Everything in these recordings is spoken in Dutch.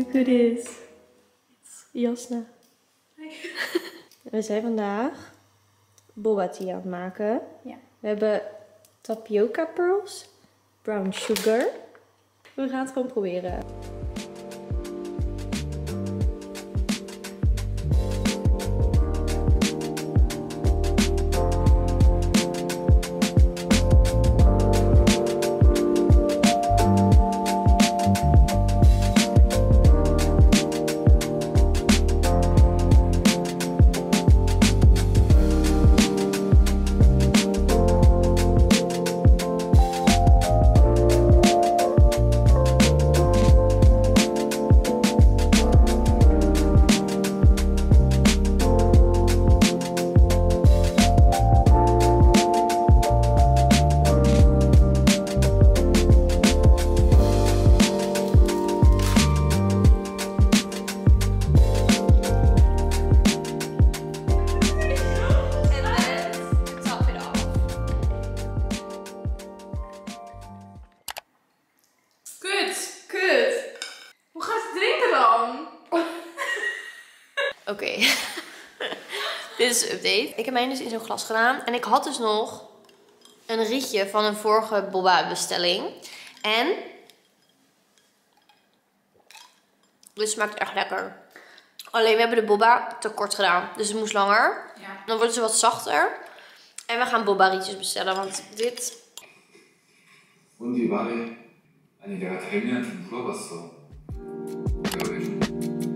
Look who it is. It's Jasna. We zijn vandaag boba tea aan het maken. Ja. We hebben tapioca pearls, brown sugar. We gaan het gewoon proberen. Oké, dit is de update. Ik heb mijn dus in zo'n glas gedaan. En ik had dus nog een rietje van een vorige boba bestelling. En dit smaakt echt lekker. Alleen we hebben de boba te kort gedaan. Dus het moest langer. Ja. Dan worden ze wat zachter. En we gaan boba rietjes bestellen. Want dit... 온디 말해. 아니 내가 달미한테 물어봤어. 내가 왜 좀...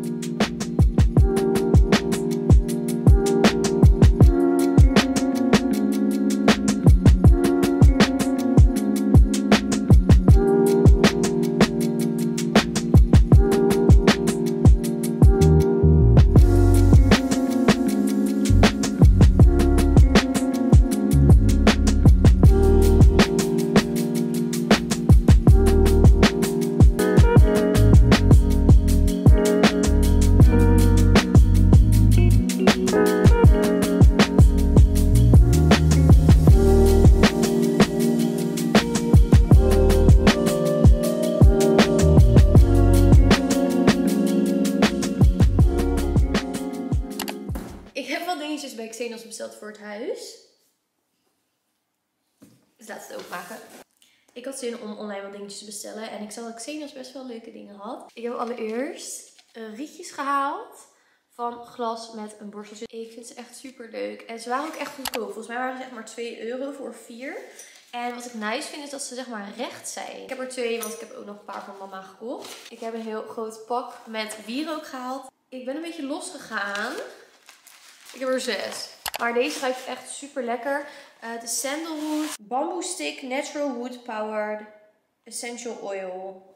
Ik heb wat dingetjes bij Xenos besteld voor het huis. Dus laten we het openmaken. Ik had zin om online wat dingetjes te bestellen. En ik zag dat Xenos best wel leuke dingen had. Ik heb allereerst rietjes gehaald van glas met een borsteltje. Ik vind ze echt super leuk. En ze waren ook echt goedkoop. Volgens mij waren ze zeg maar €2 voor 4. En wat ik nice vind is dat ze zeg maar recht zijn. Ik heb er 2, want ik heb ook nog een paar van mama gekocht. Ik heb een heel groot pak met wierook gehaald. Ik ben een beetje losgegaan. Ik heb er 6. Maar deze ruikt echt super lekker. Het is Sandalwood Bamboo Stick Natural Wood Powered Essential Oil.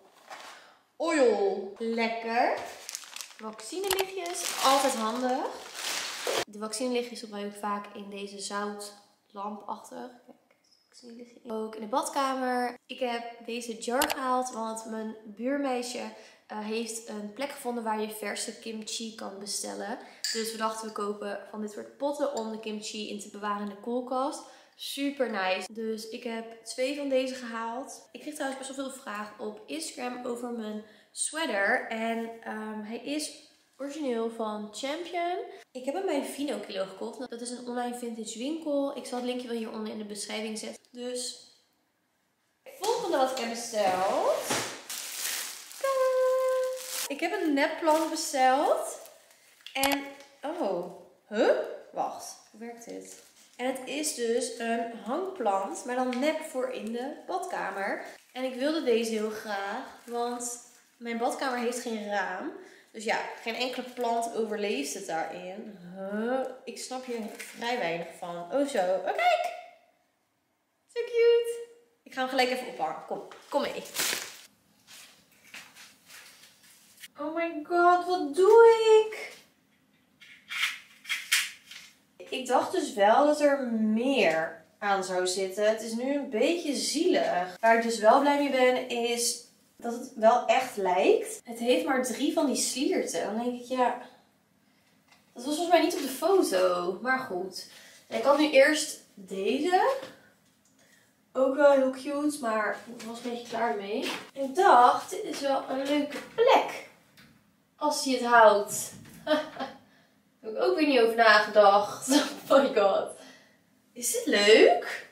Lekker. Vaccinelichtjes. Altijd handig. De vaccinelichtjes gebruik ik vaak in deze zoutlampachtig. Kijk, vaccinelichtje. Ook in de badkamer. Ik heb deze jar gehaald, want mijn buurmeisje heeft een plek gevonden waar je verse kimchi kan bestellen. Dus we dachten we kopen van dit soort potten om de kimchi in te bewaren in de koelkast. Super nice. Dus ik heb 2 van deze gehaald. Ik kreeg trouwens best wel veel vragen op Instagram over mijn sweater. En hij is origineel van Champion. Ik heb hem bij Vino Kilo gekocht. Dat is een online vintage winkel. Ik zal het linkje wel hieronder in de beschrijving zetten. Dus het volgende wat ik heb besteld. Ik heb een nepplant besteld. En, wacht, hoe werkt dit? En het is dus een hangplant, maar dan nep voor in de badkamer. En ik wilde deze heel graag, want mijn badkamer heeft geen raam. Dus ja, geen enkele plant overleeft het daarin. Ik snap hier vrij weinig van. Oh zo, oh kijk! Zo cute! Ik ga hem gelijk even ophangen. Kom mee. Oh my god, wat doe ik? Ik dacht dus wel dat er meer aan zou zitten. Het is nu een beetje zielig. Waar ik dus wel blij mee ben is dat het wel echt lijkt. Het heeft maar 3 van die slierten. Dan denk ik, ja, dat was volgens mij niet op de foto. Maar goed. En ik had nu eerst deze. Ook wel heel cute, maar ik was een beetje klaar mee. En ik dacht, dit is wel een leuke plek. Als hij het houdt. Daar heb ik ook weer niet over nagedacht. Oh my god. Is dit leuk?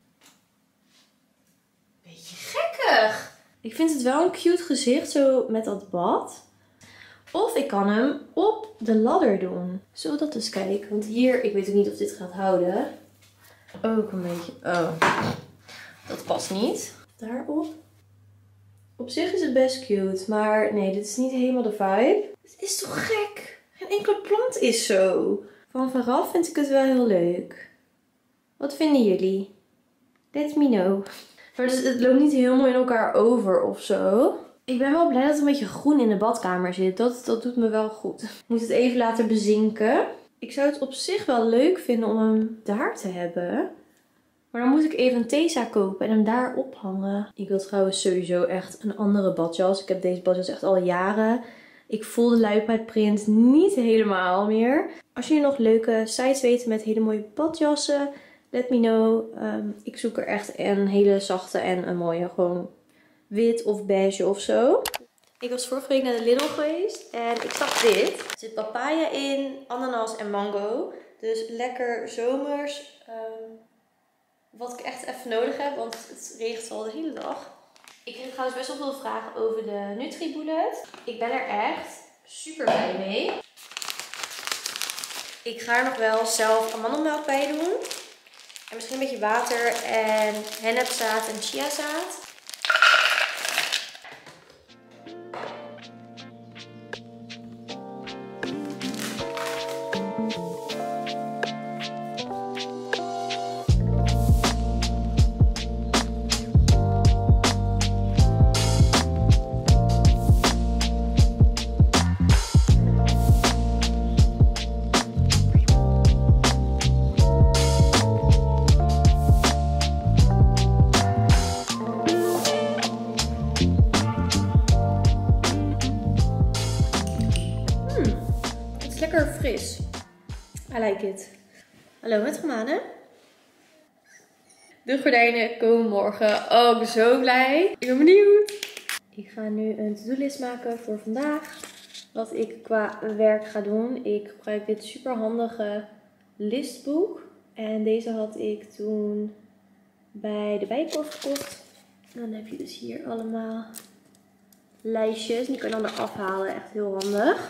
Beetje gekkig. Ik vind het wel een cute gezicht zo met dat bad. Of ik kan hem op de ladder doen. Zullen we dat eens kijken? Want hier, ik weet ook niet of dit gaat houden. Ook een beetje. Oh, dat past niet. Daarop. Op zich is het best cute. Maar nee, dit is niet helemaal de vibe. Het is toch gek? Geen enkele plant is zo. Van vooraf vind ik het wel heel leuk. Wat vinden jullie? Let me know. Maar het loopt niet helemaal in elkaar over of zo. Ik ben wel blij dat er een beetje groen in de badkamer zit. Dat doet me wel goed. Ik moet het even laten bezinken. Ik zou het op zich wel leuk vinden om hem daar te hebben. Maar dan moet ik even een Tesa kopen en hem daar ophangen. Ik wil trouwens sowieso echt een andere badjas. Ik heb deze badjas echt al jaren. Ik voel de luipaardprint niet helemaal meer. Als jullie nog leuke sites weten met hele mooie badjassen, let me know. Ik zoek er echt een hele zachte en een mooie. Gewoon wit of beige of zo. Ik was vorige week naar de Lidl geweest en ik zag dit. Er zit papaya in, ananas en mango. Dus lekker zomers. Wat ik echt even nodig heb, want het regent al de hele dag. Ik kreeg trouwens best wel veel vragen over de NutriBullet. Ik ben er echt super blij mee. Ik ga er nog wel zelf amandelmelk bij doen. En misschien een beetje water en hennepzaad en chiazaad. Lekker fris. I like it. Hallo met Romane. De gordijnen komen morgen. Oh, ik ben zo blij. Ik ben benieuwd. Ik ga nu een to-do-list maken voor vandaag. Wat ik qua werk ga doen. Ik gebruik dit super handige listboek. En deze had ik toen bij de Bijenkorf gekocht. En dan heb je dus hier allemaal lijstjes. Die kan je dan eraf halen. Echt heel handig.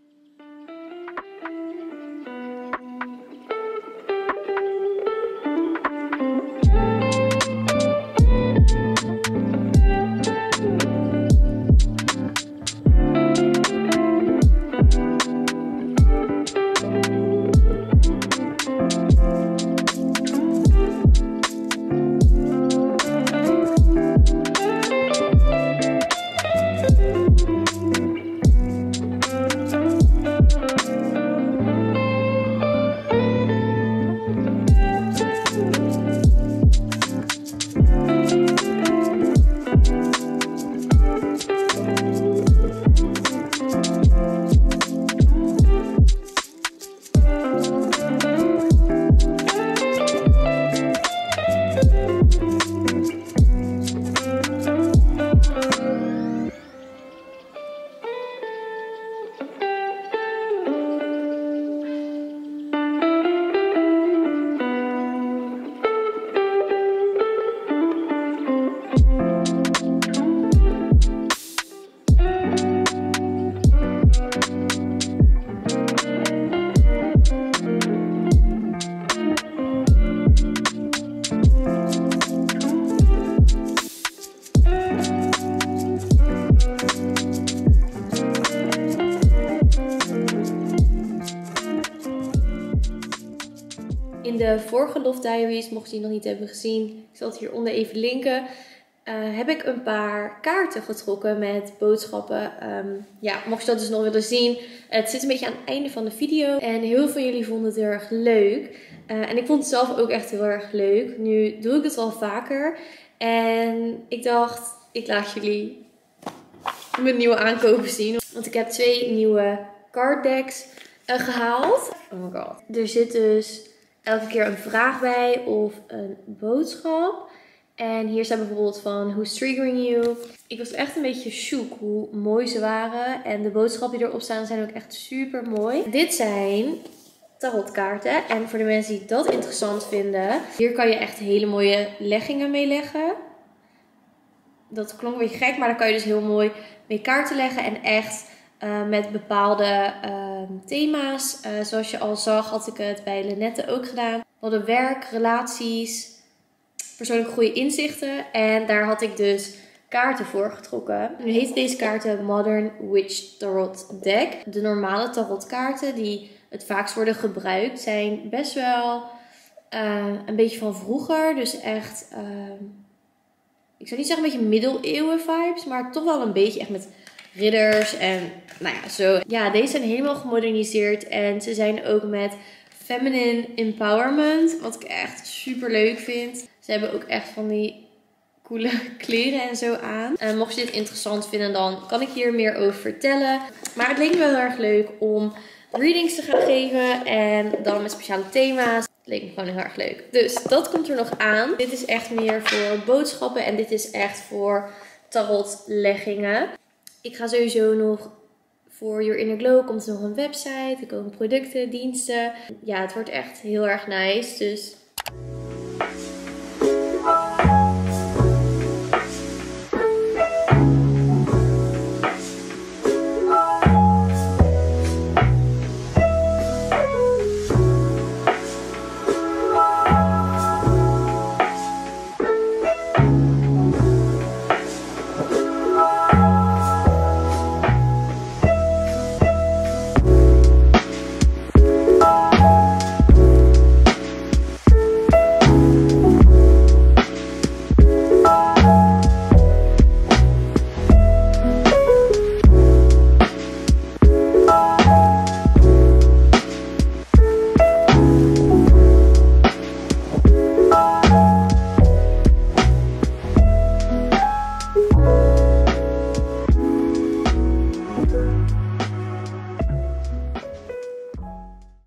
In de vorige Love Diaries, mocht je die nog niet hebben gezien, ik zal het hieronder even linken, heb ik een paar kaarten getrokken met boodschappen. Ja, mocht je dat dus nog willen zien. Het zit een beetje aan het einde van de video. En heel veel van jullie vonden het heel erg leuk. En ik vond het zelf ook echt heel erg leuk. Nu doe ik het wel vaker. En ik dacht, ik laat jullie mijn nieuwe aankopen zien. Want ik heb 2 nieuwe card decks gehaald. Oh my god. Er zit dus elke keer een vraag bij of een boodschap. En hier staat bijvoorbeeld van Who's Triggering You. Ik was echt een beetje shook hoe mooi ze waren. En de boodschappen die erop staan zijn ook echt super mooi. Dit zijn tarotkaarten. En voor de mensen die dat interessant vinden. Hier kan je echt hele mooie leggingen mee leggen. Dat klonk een beetje gek, maar daar kan je dus heel mooi mee kaarten leggen. En echt met bepaalde thema's. Zoals je al zag had ik het bij Lynette ook gedaan. We hadden werk, relaties, persoonlijke goede inzichten. En daar had ik dus kaarten voor getrokken. Nu heet deze kaarten Modern Witch Tarot Deck. De normale tarotkaarten die het vaakst worden gebruikt zijn best wel een beetje van vroeger. Dus echt, ik zou niet zeggen een beetje middeleeuwen vibes, maar toch wel een beetje echt met ridders en nou ja, zo. Ja, deze zijn helemaal gemoderniseerd en ze zijn ook met feminine empowerment, wat ik echt super leuk vind. Ze hebben ook echt van die coole kleren en zo aan. Mocht je dit interessant vinden, dan kan ik hier meer over vertellen. Maar het leek me wel heel erg leuk om readings te gaan geven en dan met speciale thema's. Het leek me gewoon heel erg leuk. Dus dat komt er nog aan. Dit is echt meer voor boodschappen en dit is echt voor tarotleggingen. Ik ga sowieso nog voor Your Inner Glow komt er nog een website. Er komen producten, diensten. Ja, het wordt echt heel erg nice. Dus